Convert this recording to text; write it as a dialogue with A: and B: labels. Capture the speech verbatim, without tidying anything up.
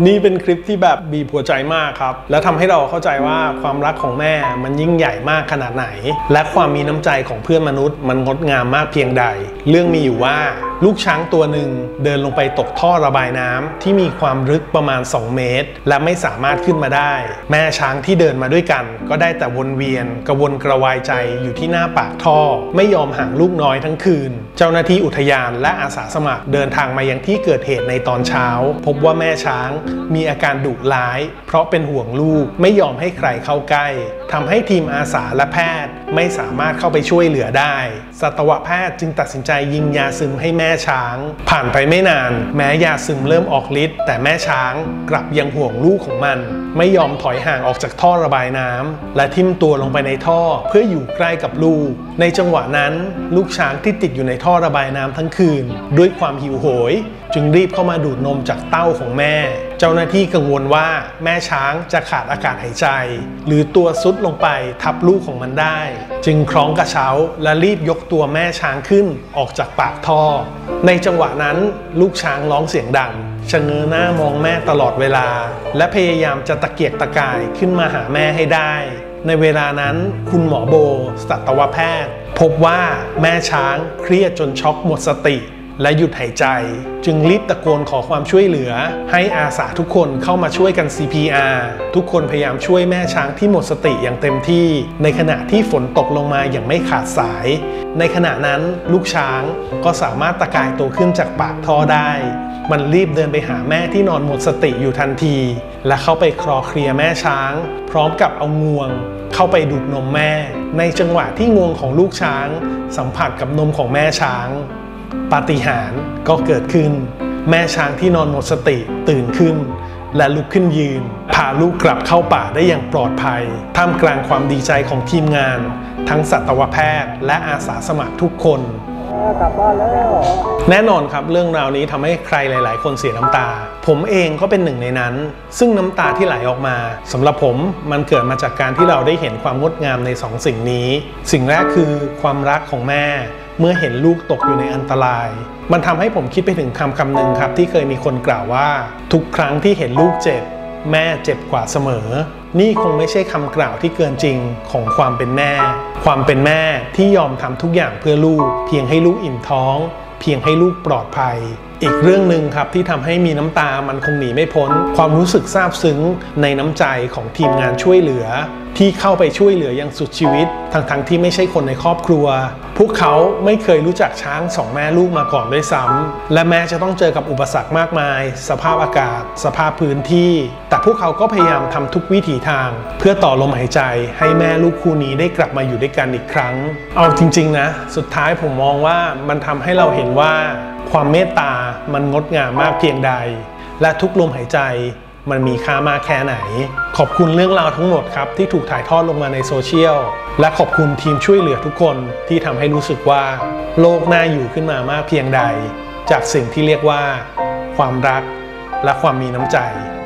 A: นี่เป็นคลิปที่แบบบีบหัวใจมากครับและทำให้เราเข้าใจว่าความรักของแม่มันยิ่งใหญ่มากขนาดไหนและความมีน้ำใจของเพื่อนมนุษย์มันงดงามมากเพียงใดเรื่องมีอยู่ว่าลูกช้างตัวหนึ่งเดินลงไปตกท่อระบายน้ำที่มีความลึกประมาณสองเมตรและไม่สามารถขึ้นมาได้แม่ช้างที่เดินมาด้วยกันก็ได้แต่วนเวียนกระวนกระวายใจอยู่ที่หน้าปากท่อไม่ยอมห่างลูกน้อยทั้งคืนเจ้าหน้าที่อุทยานและอาสาสมัครเดินทางมายังที่เกิดเหตุในตอนเช้าพบว่าแม่ช้างมีอาการดุร้ายเพราะเป็นห่วงลูกไม่ยอมให้ใครเข้าใกล้ทำให้ทีมอาสาและแพทย์ไม่สามารถเข้าไปช่วยเหลือได้สัตวแพทย์จึงตัดสินใจยิงยาซึมให้แม่ช้างผ่านไปไม่นานแม้ยาซึมเริ่มออกฤทธิ์แต่แม่ช้างกลับยังห่วงลูกของมันไม่ยอมถอยห่างออกจากท่อระบายน้ำและทิ่มตัวลงไปในท่อเพื่ออยู่ใกล้กับลูกในจังหวะนั้นลูกช้างที่ติดอยู่ในท่อระบายน้ำทั้งคืนด้วยความหิวโหยจึงรีบเข้ามาดูดนมจากเต้าของแม่เจ้าหน้าที่กังวลว่าแม่ช้างจะขาดอากาศหายใจหรือตัวซุดลงไปทับลูกของมันได้จึงคล้องกระเช้าและรีบยกตัวแม่ช้างขึ้นออกจากปากท่อในจังหวะนั้นลูกช้างร้องเสียงดังชะเง้อหน้ามองแม่ตลอดเวลาและพยายามจะตะเกียกตะกายขึ้นมาหาแม่ให้ได้ในเวลานั้นคุณหมอโบสัตวแพทย์พบว่าแม่ช้างเครียดจนช็อกหมดสติและหยุดหายใจจึงรีบตะโกนขอความช่วยเหลือให้อาสาทุกคนเข้ามาช่วยกัน ซี พี อาร์ ทุกคนพยายามช่วยแม่ช้างที่หมดสติอย่างเต็มที่ในขณะที่ฝนตกลงมาอย่างไม่ขาดสายในขณะนั้นลูกช้างก็สามารถตะกายตัวขึ้นจากปากท่อได้มันรีบเดินไปหาแม่ที่นอนหมดสติอยู่ทันทีและเข้าไปคลอเคลียร์แม่ช้างพร้อมกับเอางวงเข้าไปดูดนมแม่ในจังหวะที่งวงของลูกช้างสัมผัสกับนมของแม่ช้างปาฏิหาริย์ก็เกิดขึ้นแม่ช้างที่นอนหมดสติตื่นขึ้นและลุกขึ้นยืนพาลูกกลับเข้าป่าได้อย่างปลอดภัยท่ามกลางความดีใจของทีมงานทั้งสัตวแพทย์และอาสาสมัครทุกคนกลับบ้านแล้วแน่นอนครับเรื่องราวนี้ทำให้ใครหลายๆคนเสียน้ำตาผมเองก็เป็นหนึ่งในนั้นซึ่งน้ำตาที่ไหลออกมาสำหรับผมมันเกิดมาจากการที่เราได้เห็นความงดงามในสองสิ่งนี้สิ่งแรกคือความรักของแม่เมื่อเห็นลูกตกอยู่ในอันตรายมันทำให้ผมคิดไปถึงคำคำหนึ่งครับที่เคยมีคนกล่าวว่าทุกครั้งที่เห็นลูกเจ็บแม่เจ็บกว่าเสมอนี่คงไม่ใช่คำกล่าวที่เกินจริงของความเป็นแม่ความเป็นแม่ที่ยอมทำทุกอย่างเพื่อลูกเพียงให้ลูกอิ่มท้องเพียงให้ลูกปลอดภัยอีกเรื่องหนึ่งครับที่ทำให้มีน้ำตามันคงหนีไม่พ้นความรู้สึกซาบซึ้งในน้ำใจของทีมงานช่วยเหลือที่เข้าไปช่วยเหลืออย่างสุดชีวิตทั้งๆ ท, ที่ไม่ใช่คนในครอบครัวพวกเขาไม่เคยรู้จักช้างสองแม่ลูกมาก่อนด้วยซ้ำและแม้จะต้องเจอกับอุปสรรคมากมายสภาพอากาศสภาพพื้นที่แต่พวกเขาก็พยายามทำทุกวิถีทางเพื่อต่อลมหายใจให้แม่ลูกคู่นี้ได้กลับมาอยู่ด้วยกันอีกครั้งเอาจริงๆนะสุดท้ายผมมองว่ามันทำให้เราเห็นว่าความเมตตามันงดงามมากเพียงใดและทุกลมหายใจมันมีค่ามากแค่ไหนขอบคุณเรื่องราวทั้งหมดครับที่ถูกถ่ายทอดลงมาในโซเชียลและขอบคุณทีมช่วยเหลือทุกคนที่ทำให้รู้สึกว่าโลกน่าอยู่ขึ้นมามากเพียงใดจากสิ่งที่เรียกว่าความรักและความมีน้ำใจ